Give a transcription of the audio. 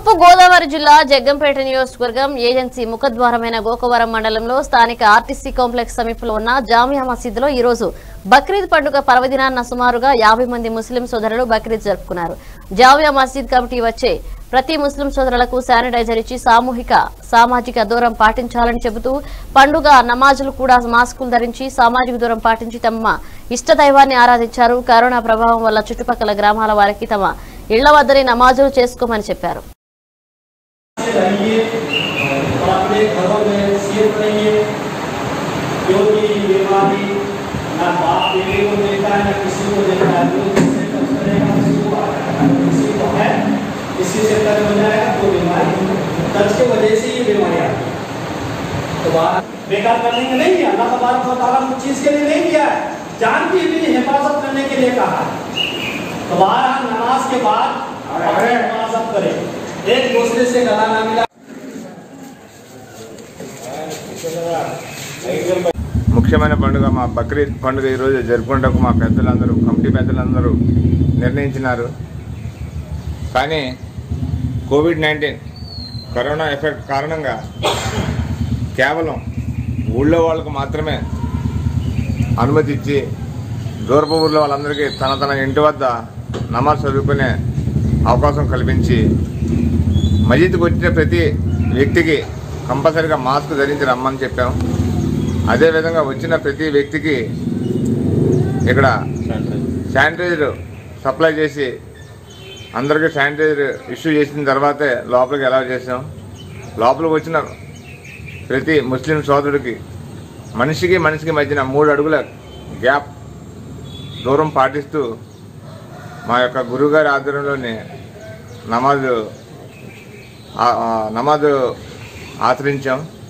తూర్పు గోదావరి జిల్లా జగ్గంపేట నియోజకవర్గం ఏజెన్సీ ముఖద్వారమైన గోకవరం మండలంలో స్థానిక ఆర్టీసీ కాంప్లెక్స్ సమీపంలో ఉన్న జామియా మసీదులో ఈ రోజు బక్రీద్ పండుగ పర్వదినాన్న సుమారుగా 50 మంది ముస్లిం సోదరులు బక్రీద్ జరుపుకున్నారు. జామియా మసీద్ కమిటీ వచ్చే ప్రతి ముస్లిం సోదరులకు శానిటైజర్ ఇచ్చి సామాజిక దూరం పాటించాలని చెబుతూ పండుగ నమాజులు కూడా మాస్కులు ధరించి సామాజిక దూరం పాటించి తమ ఇష్ట దైవాన్ని ఆరాధించారు. కరోనా ప్రభావం వల్ల చుట్టుపక్కల గ్రామాల వారికి తమ ఇళ్ల వద్దనే నమాజులు చేసుకోమని చెప్పారు. इसी चक्कर में हो जाएगा तो बीमारी टच की वजह से ये बीमारियां तो बेकार करने के नहीं है। अल्लाह तबारक व तआला कुछ चीज के लिए नहीं किया है, जान की भी हिफाजत करने के लिए कहा है। तो बारह नमाज के बाद हिफाजत करें, एक दूसरे से गला ना मिला। ముఖ్యమైన పండుగ మా బక్రీద్ పండుగ ఈ రోజు జరుపుకుంటకు మా పెద్దలందరూ కమిటీ పెద్దలందరూ నిర్ణయించినారు. కానీ కోవిడ్-19 కరోనా ఎఫెక్ట్ కారణంగా కేవలం ఊళ్ళో వాళ్ళకు మాత్రమే అనుమతి ఇచ్చి దూరపు ఊళ్ళో వాళ్ళందరికీ తన ఇంటి వద్ద నమాజ్ చదువుకునే అవకాశం కల్పించి మసీదుకు వచ్చిన ప్రతి వ్యక్తికి కంపల్సరీగా మాస్క్ ధరించి రమ్మని చెప్పాం. అదేవిధంగా వచ్చిన ప్రతి వ్యక్తికి ఇక్కడ శానిటైజర్ సప్లై చేసి అందరికీ శానిటైజర్ ఇష్యూ చేసిన తర్వాతే లోపలికి అలౌ చేసాం. లోపలికి వచ్చిన ప్రతి ముస్లిం సోదరుడికి మనిషికి మధ్యన 3 అడుగుల గ్యాప్ దూరం పాటిస్తూ మా యొక్క గురువుగారి ఆధ్వర్యంలోని నమాజు ఆచరించాం.